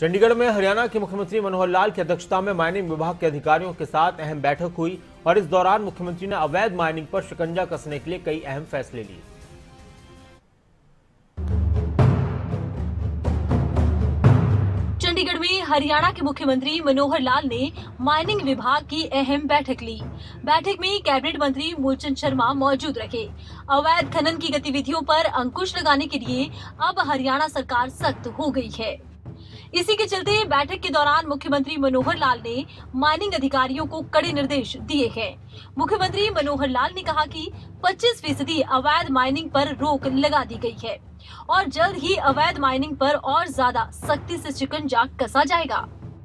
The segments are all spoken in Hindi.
चंडीगढ़ में हरियाणा के मुख्यमंत्री मनोहर लाल की अध्यक्षता में माइनिंग विभाग के अधिकारियों के साथ अहम बैठक हुई और इस दौरान मुख्यमंत्री ने अवैध माइनिंग पर शिकंजा कसने के लिए कई अहम फैसले लिए। चंडीगढ़ में हरियाणा के मुख्यमंत्री मनोहर लाल ने माइनिंग विभाग की अहम बैठक ली। बैठक में कैबिनेट मंत्री मूलचंद शर्मा मौजूद रहे। अवैध खनन की गतिविधियों पर अंकुश लगाने के लिए अब हरियाणा सरकार सख्त हो गई है। इसी के चलते बैठक के दौरान मुख्यमंत्री मनोहर लाल ने माइनिंग अधिकारियों को कड़े निर्देश दिए हैं। मुख्यमंत्री मनोहर लाल ने कहा कि 25% अवैध माइनिंग पर रोक लगा दी गई है और जल्द ही अवैध माइनिंग पर और ज्यादा सख्ती से शिकंजा कसा जाएगा।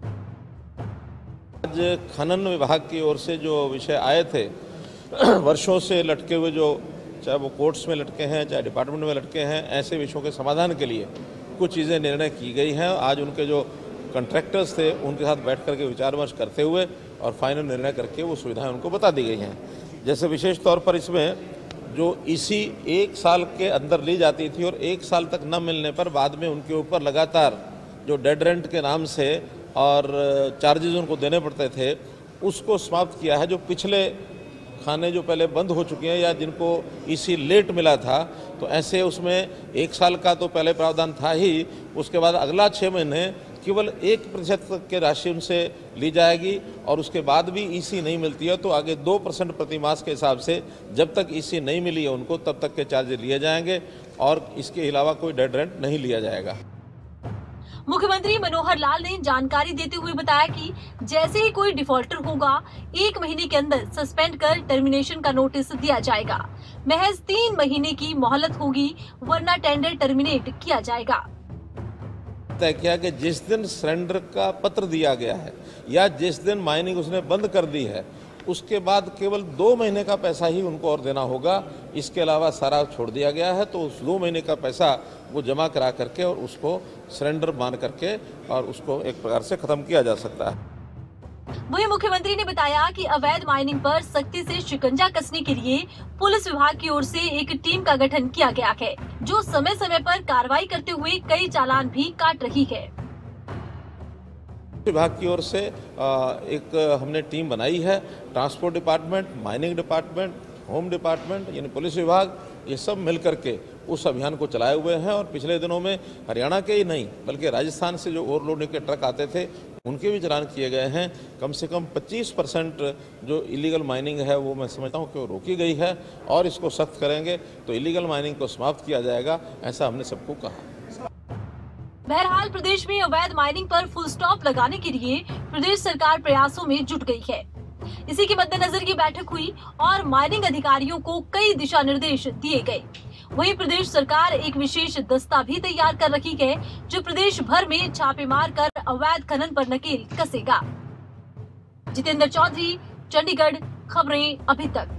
आज खनन विभाग की ओर से जो विषय आए थे, वर्षों से लटके हुए, जो चाहे वो कोर्ट्स में लटके हैं, चाहे डिपार्टमेंट में लटके हैं, ऐसे विषयों के समाधान के लिए कुछ चीज़ें निर्णय की गई हैं। आज उनके जो कॉन्ट्रैक्टर्स थे उनके साथ बैठ करके विचार विमर्श करते हुए और फाइनल निर्णय करके वो सुविधाएं उनको बता दी गई हैं। जैसे विशेष तौर पर इसमें जो ईसी 1 साल के अंदर ली जाती थी और 1 साल तक न मिलने पर बाद में उनके ऊपर लगातार जो डेड रेंट के नाम से और चार्जेज उनको देने पड़ते थे, उसको समाप्त किया है। जो पिछले खाने जो पहले बंद हो चुके हैं या जिनको ईसी लेट मिला था, तो ऐसे उसमें 1 साल का तो पहले प्रावधान था ही, उसके बाद अगला 6 महीने केवल 1% के राशि उनसे ली जाएगी और उसके बाद भी ईसी नहीं मिलती है तो आगे 2% प्रति मास के हिसाब से जब तक ईसी नहीं मिली है उनको तब तक के चार्जेज लिए जाएंगे और इसके अलावा कोई डेड रेंट नहीं लिया जाएगा। मुख्यमंत्री मनोहर लाल ने जानकारी देते हुए बताया कि जैसे ही कोई डिफॉल्टर होगा 1 महीने के अंदर सस्पेंड कर टर्मिनेशन का नोटिस दिया जाएगा। महज 3 महीने की मोहलत होगी, वरना टेंडर टर्मिनेट किया जाएगा। तय किया कि जिस दिन सरेंडर का पत्र दिया गया है या जिस दिन माइनिंग उसने बंद कर दी है, उसके बाद केवल 2 महीने का पैसा ही उनको और देना होगा। इसके अलावा सारा छोड़ दिया गया है, तो उस 2 महीने का पैसा वो जमा करा करके और उसको सरेंडर मान करके और उसको एक प्रकार से खत्म किया जा सकता है। वहीं मुख्यमंत्री ने बताया कि अवैध माइनिंग पर सख्ती से शिकंजा कसने के लिए पुलिस विभाग की ओर से एक टीम का गठन किया गया है, जो समय समय पर कार्रवाई करते हुए कई चालान भी काट रही है। विभाग की ओर से एक हमने टीम बनाई है। Transport department, mining department, home department यानी पुलिस विभाग, ये सब मिल करके उस अभियान को चलाए हुए हैं। और पिछले दिनों में हरियाणा के ही नहीं बल्कि राजस्थान से जो ओवरलोडिंग के ट्रक आते थे उनके भी चालान किए गए हैं। कम से कम 25% जो इलीगल माइनिंग है वो मैं समझता हूँ कि वो रोकी गई है और इसको सख्त करेंगे तो इलीगल माइनिंग को समाप्त किया जाएगा, ऐसा हमने सबको कहा। बहरहाल प्रदेश में अवैध माइनिंग पर फुल स्टॉप लगाने के लिए प्रदेश सरकार प्रयासों में जुट गई है। इसी के मद्देनजर ये बैठक हुई और माइनिंग अधिकारियों को कई दिशा निर्देश दिए गए। वहीं प्रदेश सरकार एक विशेष दस्ता भी तैयार कर रखी है, जो प्रदेश भर में छापे मार कर अवैध खनन पर नकेल कसेगा। जितेंद्र चौधरी, चंडीगढ़, खबरें अभी तक।